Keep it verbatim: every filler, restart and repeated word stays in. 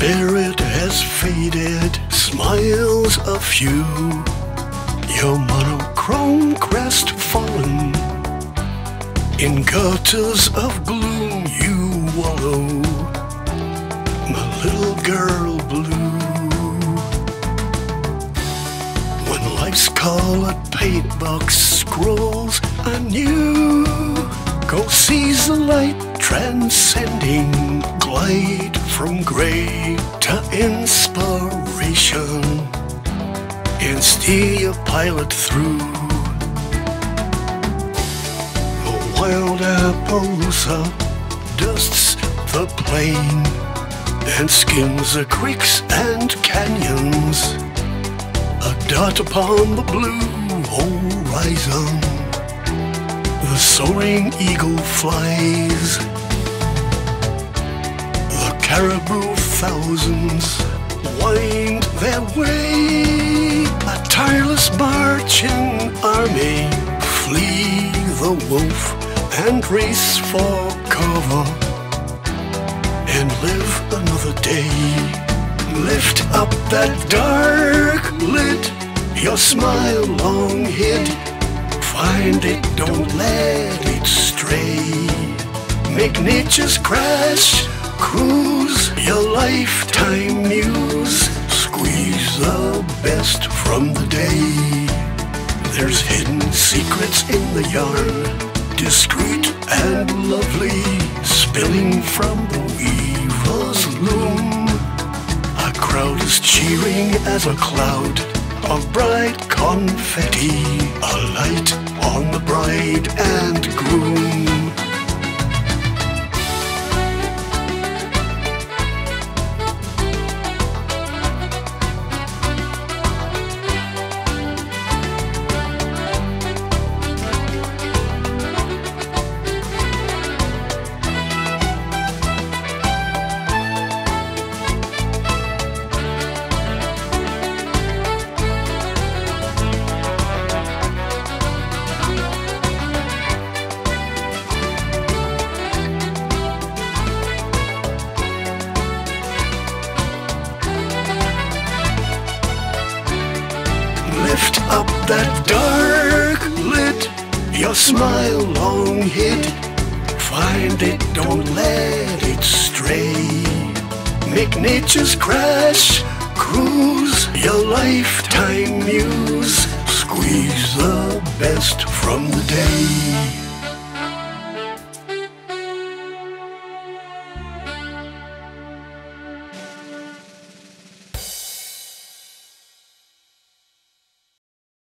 spirit has faded, smiles a few. Your monochrome crest fallen, in gutters of gloom you wallow, my little girl blue. When life's call at Paintbox scrolls anew, go seize the light transcending, glide from grey to inspiration, and steer your pilot through. A wild Appaloosa dusts the plain and skims the creeks and canyons, a dot upon the blue horizon. The soaring eagle flies, the caribou thousands wind their way, a tireless marching army flee the wolf and race for cover and live another day. Lift up that dark lid, your smile long hid, find it, don't let it stray. Make nature's crash cruise, your lifetime muse, squeeze the best from the day. There's hidden secrets in the yarn, discreet and lovely, spilling from the weaver's loom. A crowd is cheering as a cloud of bright confetti, a light on the bride and groom. Lift up that dark lid, your smile long hid, find it, don't let it stray. Make nature's crash cruise, your lifetime muse, squeeze the best from the day.